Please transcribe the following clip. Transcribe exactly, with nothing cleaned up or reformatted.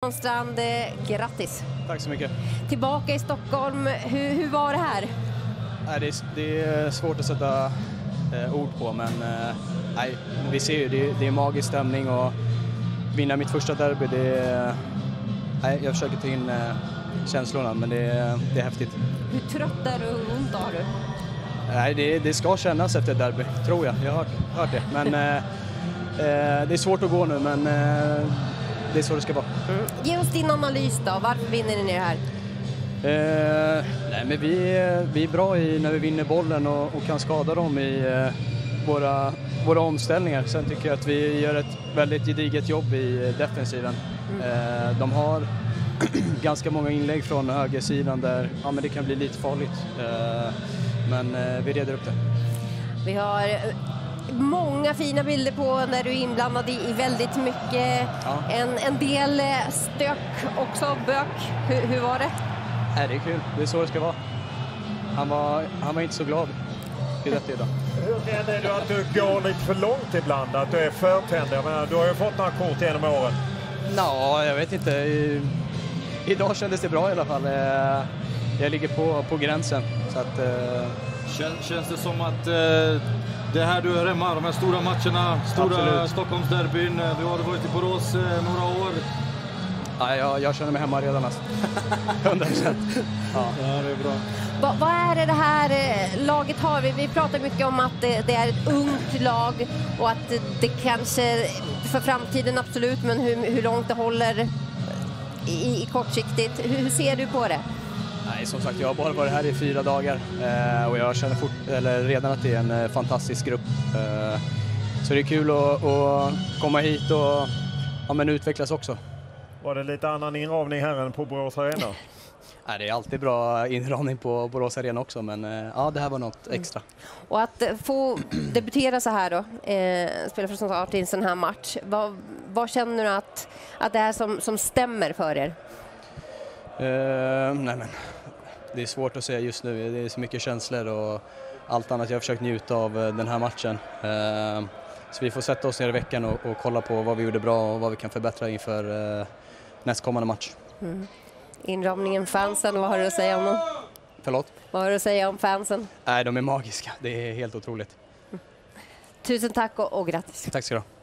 Stefan Strand, grattis. Tack så mycket. Tillbaka i Stockholm, hur, hur var det här? Nej, det, är, det är svårt att sätta eh, ord på, men eh, nej, vi ser ju, det, det är magisk stämning och vinna mitt första derby, det är, nej, jag försöker ta in eh, känslorna, men det, det är häftigt. Hur trött är du och ont har du? Nej, det, det ska kännas efter ett derby, tror jag. Jag har hört, hört det, men eh, eh, det är svårt att gå nu, men eh, det är så det ska vara. Mm. Ge oss din analys då, varför vinner ni det här? Eh, nej, men vi, vi är bra i när vi vinner bollen och, och kan skada dem i eh, våra, våra omställningar. Sen tycker jag att vi gör ett väldigt gediget jobb i defensiven. Mm. Eh, de har ganska många inlägg från högersidan där ja, men det kan bli lite farligt. Eh, men eh, vi reder upp det. Vi har många fina bilder på när du är inblandad i, i väldigt mycket. Ja. En, en del stök också, bök. Hur, hur var det? Nej, det är kul. Det är så det ska vara. Han var, han var inte så glad i detta idag. Hur är det att du går lite för långt ibland? Att du är förtänd? Jag menar, du har ju fått några kort genom åren. Nå, jag vet inte. I, idag kändes det bra i alla fall. Jag ligger på, på gränsen. Så att, Kän, känns det som att eh, det här du är hemma, de här stora matcherna, stora Absolut. Stockholmsderbyn, du har varit i Borås eh, några år. Ja, jag, jag känner mig hemma redan. Alltså. hundra procent. Ja. Ja, det är bra. Va, vad är det det här laget har? Vi, vi pratar mycket om att det, det är ett ungt lag och att det, det kanske för framtiden absolut, men hur, hur långt det håller i, i kortsiktigt. Hur, hur ser du på det? Nej, som sagt, jag har bara varit här i fyra dagar eh, och jag känner fort, eller redan att det är en eh, fantastisk grupp. Eh, så det är kul att, att komma hit och ja, men utvecklas också. Var det lite annan inramning här än på Borås Arena? Nej, det är alltid bra inramning på Borås Arena också, men eh, ja, det här var något extra. Mm. Och att få debutera så här då, eh, spela för start i en sån här match, vad, vad känner du att, att det är som, som stämmer för er? Eh, nej men, det är svårt att säga just nu, det är så mycket känslor och allt annat. Jag har försökt njuta av den här matchen. Eh, så vi får sätta oss ner i veckan och, och kolla på vad vi gjorde bra och vad vi kan förbättra inför eh, nästkommande match. Mm. Inramningen, fansen, vad har du att säga om dem? Förlåt? Vad har du att säga om fansen? Nej, de är magiska. Det är helt otroligt. Mm. Tusen tack och, och grattis. Tack ska du ha.